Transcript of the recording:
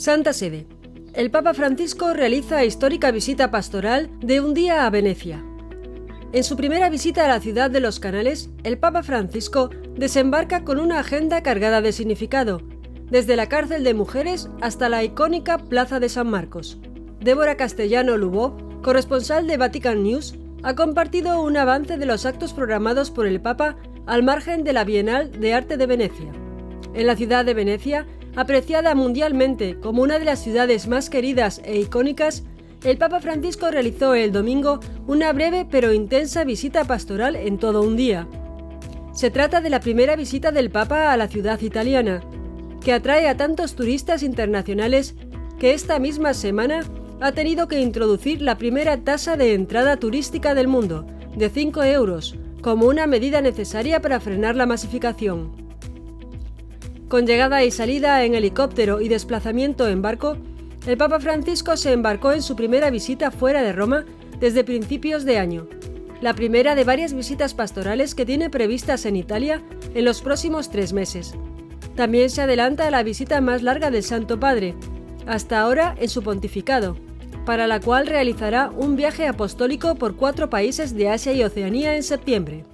Santa Sede. El Papa Francisco realiza histórica visita pastoral de un día a Venecia. En su primera visita a la ciudad de los canales, el Papa Francisco desembarca con una agenda cargada de significado, desde la cárcel de mujeres hasta la icónica Plaza de San Marcos. Débora Castellano-Lubó, corresponsal de Vatican News, ha compartido un avance de los actos programados por el Papa al margen de la Bienal de Arte de Venecia. En la ciudad de Venecia, apreciada mundialmente como una de las ciudades más queridas e icónicas, el Papa Francisco realizó el domingo una breve pero intensa visita pastoral en todo un día. Se trata de la primera visita del Papa a la ciudad italiana, que atrae a tantos turistas internacionales que esta misma semana ha tenido que introducir la primera tasa de entrada turística del mundo, de 5 euros, como una medida necesaria para frenar la masificación. Con llegada y salida en helicóptero y desplazamiento en barco, el Papa Francisco se embarcó en su primera visita fuera de Roma desde principios de año, la primera de varias visitas pastorales que tiene previstas en Italia en los próximos 3 meses. También se adelanta a la visita más larga del Santo Padre, hasta ahora en su pontificado, para la cual realizará un viaje apostólico por 4 países de Asia y Oceanía en septiembre.